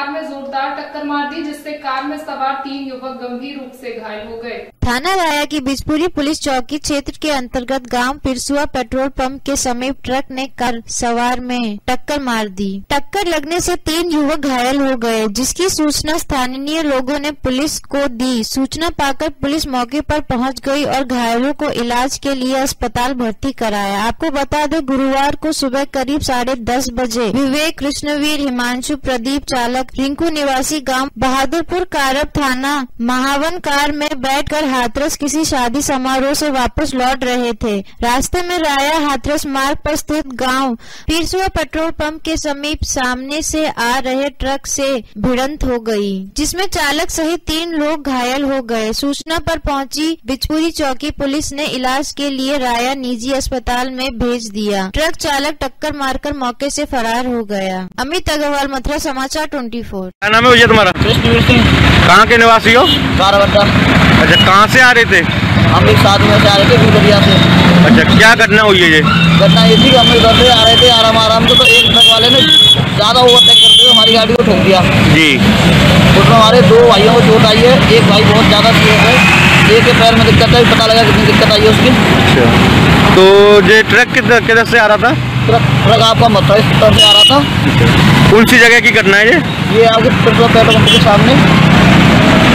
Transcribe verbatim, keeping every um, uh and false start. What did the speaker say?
Car में जोरदार टक्कर मार दी, जिससे कार में सवार तीन युवक गंभीर रूप से घायल हो गए। थाना राया की बिजपुरी पुलिस चौकी क्षेत्र के अंतर्गत गांव पिरसुआ पेट्रोल पंप के समीप ट्रक ने कार सवार में टक्कर मार दी। टक्कर लगने से तीन युवक घायल हो गए, जिसकी सूचना स्थानीय लोगों ने पुलिस को दी। सूचना पाकर पुलिस मौके पर पहुंच गई और घायलों को इलाज के लिए अस्पताल भर्ती कराया। आपको बता दें, गुरुवार को सुबह करीब साढ़े दस बजे विवेक, कृष्णवीर, हिमांशु, प्रदीप चालक, रिंकू निवासी गांव बहादुरपुर कारब थाना महावन कार में बैठकर हाथरस किसी शादी समारोह से वापस लौट रहे थे। रास्ते में राया हाथरस मार्ग पर स्थित गांव पिरसुआ पेट्रोल पंप के समीप सामने से आ रहे ट्रक से भिड़ंत हो गई, जिसमें चालक सहित तीन लोग घायल हो गए। सूचना पर पहुंची बिजपुरी चौकी पुलिस ने इलाज के लिए राया निजी अस्पताल में भेज दिया। ट्रक चालक टक्कर मारकर मौके से फरार हो गया। अमित अग्रवाल, मथुरा समाचार चौबीस। क्या नाम है भैया तुम्हारा? कृष्णवीर सिंह। कहाँ के निवासी हो? बाराबट्टा। अच्छा, कहाँ से आ रहे थे? हम एक साथ में से आ रहे थे गुजरिया से। अच्छा, क्या घटना हुई है ये? घटना ये थी कि हम इधर से आ रहे थे आराम आराम से, तो एक ट्रक वाले ने ज्यादा ओवरटेक करते हुए हमारी गाड़ी को ठोक दिया जी। उसमें हमारे दो भाइयों को चोट आई है। एक भाई बहुत ज्यादा सीरियस है, एक के पैर में दिक्कत है, पता लगा कितनी दिक्कत आई है उसकी। अच्छा, तो ये ट्रक किधर किधर से आ रहा था? ट्रक ट्रक आपका मथुरा इस तरफ से आ रहा था। कौन सी जगह की घटना है ये? ये आपके पेट्रोल पंप के सामने।